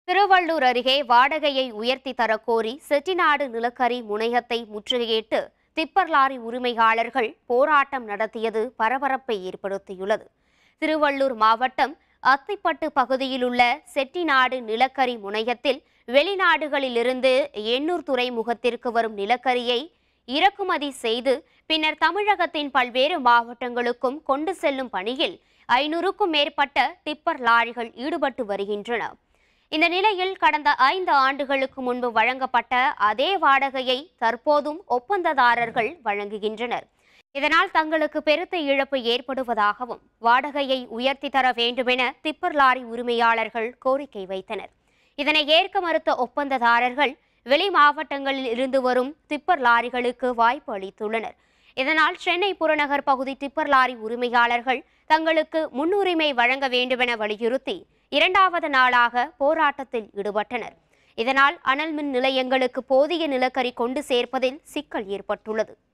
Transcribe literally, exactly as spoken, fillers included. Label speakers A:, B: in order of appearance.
A: திருவள்ளூர் அருகே வாடகையை உயர்த்தி தரக்கோரி செட்டிநாடு நிலக்கரி முனையத்தை முற்றுகையிட்டு டிப்பர் லாரி உரிமையாளர்கள் போராட்டம் நடத்தியது பரபரப்பை ஏற்படுத்தியுள்ளது. திருவள்ளூர் மாவட்டம் அத்திப்பட்டு பகுதியில் உள்ள செட்டிநாடு நிலக்கரி முனையத்தில் வெளிநாடுகளிலிருந்து எண்ணூர் துறைமுகத்திற்கு வரும் நிலக்கரியை இறக்குமதி செய்து பின்னர் தமிழகத்தின் பல்வேறு மாவட்டங்களுக்கும் கொண்டு செல்லும் பணியில் ஐநூறுக்கும் மேற்பட்ட டிப்பர் லாரிகள் ஈடுபட்டு வருகின்றன. இந்த நிலையில் கடந்த ஐந்து ஆண்டுகளுக்கு முன்பு வழங்கப்பட்ட அதே வாடகையை தற்போதும் ஒப்பந்ததாரர்கள் வழங்குகின்றனர். இதனால் தங்களுக்கு பெருத்த இழப்பு ஏற்படுவதாகவும் வாடகையை உயர்த்தி தர வேண்டுமென டிப்பர் லாரி உரிமையாளர்கள் கோரிக்கை வைத்தனர். இதனை ஏற்க மறுத்த ஒப்பந்ததாரர்கள் வெளி மாவட்டங்களில் இருந்து வரும் டிப்பர் லாரிகளுக்கு வாய்ப்பு அளித்துள்ளனர். இதனால் சென்னை புறநகர் பகுதி டிப்பர் லாரி உரிமையாளர்கள் தங்களுக்கு முன்னுரிமை வழங்க வேண்டுமென வலியுறுத்தி இரண்டாவது நாளாக போராட்டத்தில் ஈடுபட்டனர். இதனால் அனல் மின் நிலையங்களுக்கு போதிய நிலக்கரி கொண்டு சேர்ப்பதில் சிக்கல் ஏற்பட்டுள்ளது.